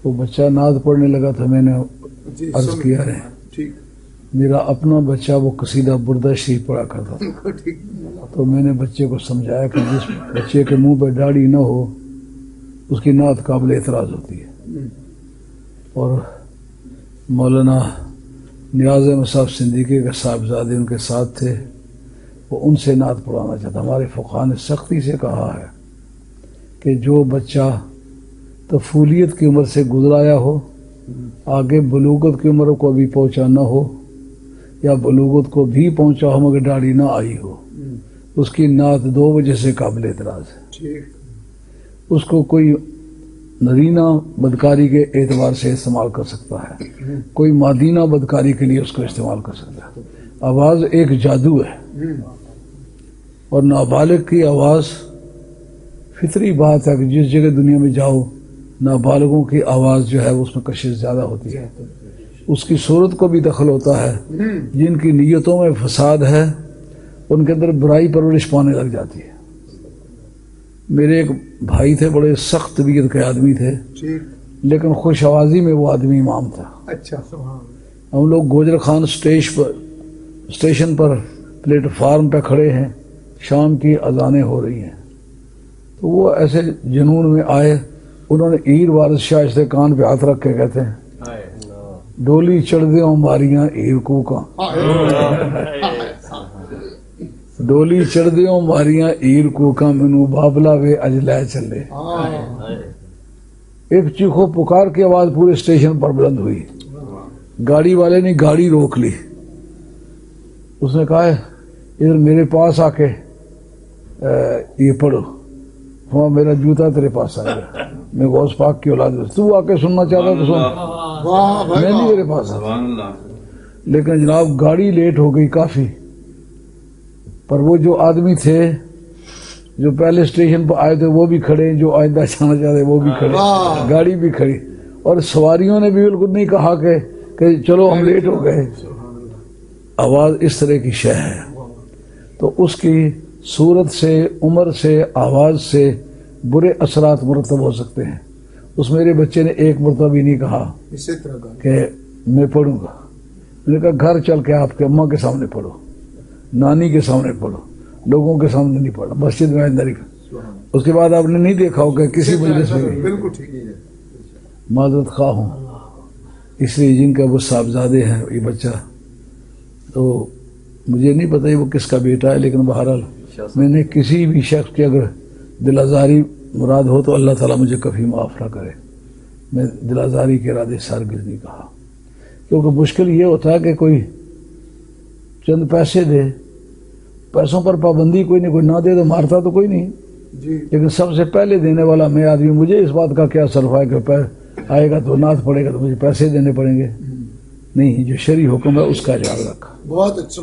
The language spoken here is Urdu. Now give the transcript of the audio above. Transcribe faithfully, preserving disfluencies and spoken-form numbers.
وہ بچہ نعت پڑھنے لگا تھا، میں نے عرض کیا ہے میرا اپنا بچہ وہ قصیدہ بردہ شریف پڑھا کرتا تھا، تو میں نے بچے کو سمجھایا کہ جس بچے کے منہ پہ داڑھی نہ ہو اس کی نعت قابل اعتراض ہوتی ہے۔ اور مولانا نیاز احمد صاحب صدیقی کے صاحبزادے ان کے ساتھ تھے، وہ ان سے نعت پڑھانا چاہتا۔ ہمارے فقہا نے سختی سے کہا ہے کہ جو بچہ طفولیت کی عمر سے گزرایا ہو، آگے بلوغت کی عمر کو ابھی پہنچا نہ ہو، یا بلوغت کو بھی پہنچا ہو مگر داڑھی نہ آئی ہو، اس کی نعت دو وجہ سے قابل اعتراض ہے۔ اس کو کوئی نرینہ بدکاری کے اعتبار سے استعمال کر سکتا ہے، کوئی مادینہ بدکاری کے لیے اس کو استعمال کر سکتا ہے۔ آواز ایک جادو ہے، اور نابالغ کی آواز فطری بات ہے کہ جس جگہ دنیا میں جاؤ نابالغوں کی آواز جو ہے اس میں کشش زیادہ ہوتی ہے، اس کی صورت کو بھی دخل ہوتا ہے۔ جن کی نیتوں میں فساد ہے ان کے اندر برائی پرورش پانے لگ جاتی ہے۔ میرے ایک بھائی تھے، بڑے سخت طبیعت کے آدمی تھے، لیکن خوش آوازی میں وہ آدمی امام تھا۔ ہم لوگ گوجر خان اسٹیج پر اسٹیشن پر پلیٹ فارم پہ کھڑے ہیں، شام کی اذانیں ہو رہی ہیں، تو وہ ایسے جنون میں آئے، انہوں نے عیر وارث شاہ سے کان پہ ہاتھ رکھ کے کہتے ہیں ڈولی چڑھ دے ماریاں عیر کو کا، ڈولی چڑھ دے ماریاں عیر کو کا مینو بابلا وے اج لے چلے۔ ایک چیخو پکار کی آواز پورے اسٹیشن پر بلند ہوئی، گاڑی والے نے گاڑی روک لی، اس نے کہا ادھر میرے پاس آ کے یہ پڑھو، ہاں میرا جوتا تیرے پاس آئے گا، میں غوث پاک کی اولاد ہوں، تو آ کے سننا چاہتا تو سن، میں نہیں میرے پاس آتا۔ لیکن جناب گاڑی لیٹ ہو گئی کافی، پر وہ جو آدمی تھے جو پہلے اسٹیشن پر آئے تھے وہ بھی کھڑے، جو آئندہ جانا چاہتے وہ بھی کھڑے، گاڑی بھی کھڑی، اور سواریوں نے بھی بالکل نہیں کہا کہ کہ چلو ہم لیٹ ہو گئے۔ آواز اس طرح کی شے ہے، تو اس کی صورت سے، عمر سے، آواز سے برے اثرات مرتب ہو سکتے ہیں۔ اس میرے بچے نے ایک مرتبہ بھی نہیں کہا کہ میں پڑھوں گا، میں نے کہا گھر چل کے آپ کے اماں کے سامنے پڑھو، نانی کے سامنے پڑھو، لوگوں کے سامنے نہیں پڑھنا، مسجد میں اندر ہی۔ اس کے بعد آپ نے نہیں دیکھا ہوگا کسی مجلس میں، معذرت خواہ ہوں، اس لیے جن کا وہ صاحبزادے ہیں یہ بچہ، تو مجھے نہیں پتہ وہ کس کا بیٹا ہے، لیکن بہرحال میں نے کسی بھی شخص کی اگر دل آزاری مراد ہو تو اللہ تعالیٰ مجھے کبھی معاف نہ کرے، میں دل آزاری کے ارادے سے ہرگز نہیں کہا، کیونکہ مشکل یہ ہوتا ہے کہ کوئی چند پیسے دے، پیسوں پر پابندی کوئی نہیں، کوئی نہ دے تو مارتا تو کوئی نہیں، لیکن سب سے پہلے دینے والا میں آدمی، مجھے اس بات کا کیا صرف ہے کہ آئے گا تو نعت پڑے گا تو مجھے پیسے دینے پڑیں گے؟ نہیں، جو شرعی حکم ہے اس کا خیال رکھا۔ بہت اچھا۔